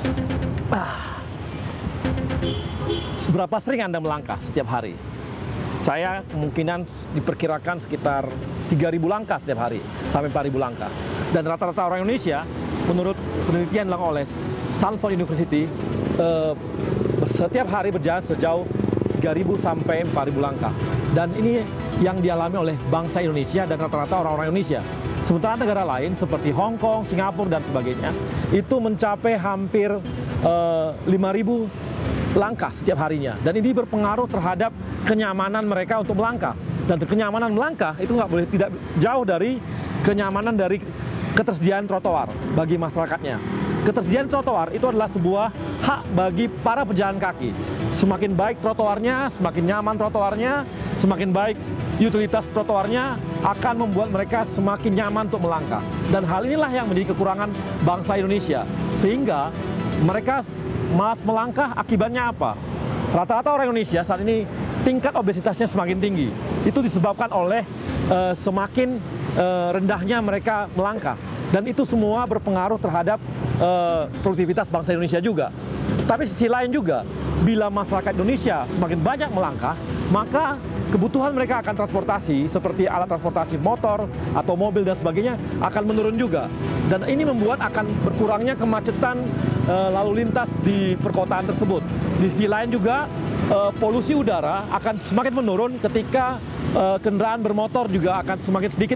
Seberapa sering Anda melangkah setiap hari? Saya kemungkinan diperkirakan sekitar 3.000 langkah setiap hari, sampai 4.000 langkah. Dan rata-rata orang Indonesia, menurut penelitian dilakukan oleh Stanford University, setiap hari berjalan sejauh 3.000 sampai 4.000 langkah. Dan ini yang dialami oleh bangsa Indonesia dan rata-rata orang-orang Indonesia. Sementara negara lain seperti Hong Kong, Singapura, dan sebagainya, itu mencapai hampir 5.000 langkah setiap harinya. Dan ini berpengaruh terhadap kenyamanan mereka untuk melangkah. Dan kenyamanan melangkah itu nggak boleh tidak jauh dari kenyamanan dari ketersediaan trotoar bagi masyarakatnya. Ketersediaan trotoar itu adalah sebuah hak bagi para pejalan kaki. Semakin baik trotoarnya, semakin nyaman trotoarnya, semakin baik utilitas trotoarnya akan membuat mereka semakin nyaman untuk melangkah. Dan hal inilah yang menjadi kekurangan bangsa Indonesia. Sehingga mereka malas melangkah, akibatnya apa? Rata-rata orang Indonesia saat ini tingkat obesitasnya semakin tinggi. Itu disebabkan oleh semakin rendahnya mereka melangkah. Dan itu semua berpengaruh terhadap produktivitas bangsa Indonesia juga. Tapi sisi lain juga, bila masyarakat Indonesia semakin banyak melangkah, maka kebutuhan mereka akan transportasi seperti alat transportasi motor atau mobil dan sebagainya akan menurun juga. Dan ini membuat akan berkurangnya kemacetan lalu lintas di perkotaan tersebut. Di sisi lain juga polusi udara akan semakin menurun ketika kendaraan bermotor juga akan semakin sedikit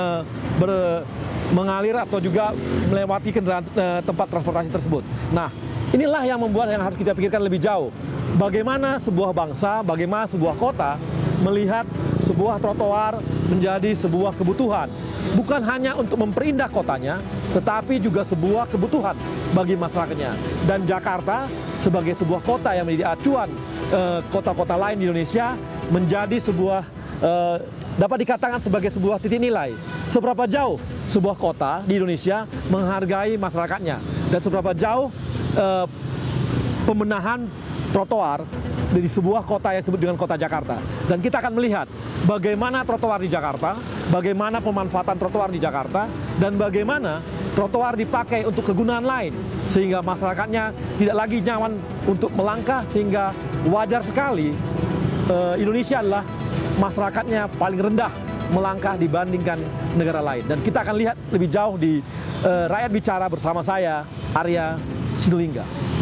mengalir atau juga melewati kendaraan tempat transportasi tersebut. Nah, inilah yang membuat yang harus kita pikirkan lebih jauh. Bagaimana sebuah bangsa, bagaimana sebuah kota melihat sebuah trotoar menjadi sebuah kebutuhan. Bukan hanya untuk memperindah kotanya, tetapi juga sebuah kebutuhan bagi masyarakatnya. Dan Jakarta sebagai sebuah kota yang menjadi acuan kota-kota lain di Indonesia menjadi sebuah dapat dikatakan sebagai sebuah titik nilai. Seberapa jauh sebuah kota di Indonesia menghargai masyarakatnya dan seberapa jauh pembenahan trotoar di sebuah kota yang disebut dengan kota Jakarta. Dan kita akan melihat bagaimana trotoar di Jakarta, bagaimana pemanfaatan trotoar di Jakarta, dan bagaimana trotoar dipakai untuk kegunaan lain sehingga masyarakatnya tidak lagi nyaman untuk melangkah, sehingga wajar sekali Indonesia adalah masyarakatnya paling rendah melangkah dibandingkan negara lain. Dan kita akan lihat lebih jauh di Rakyat Bicara bersama saya, Arya Sinulinga.